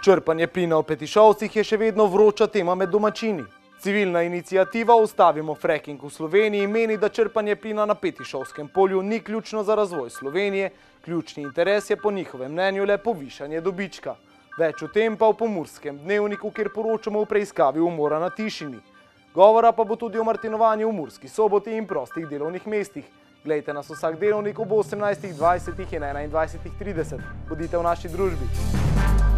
Črpanje plina v Petišovcih je še vedno vroča tema med domačini. Civilna iniciativa Ustavimo fracking v Sloveniji meni, da črpanje plina na Petišovskem polju ni ključno za razvoj Slovenije, ključni interes je po njihovem mnenju le povišanje dobička. Več o tem pa v Pomurskem dnevniku, kjer poročamo o preiskavi umora na Tišini. Govora pa bo tudi o martinovanju v Murski Soboti in prostih delovnih mestih. Glejte nas vsak delovnik ob 18:20 in 21:30. Bodite v naši družbi.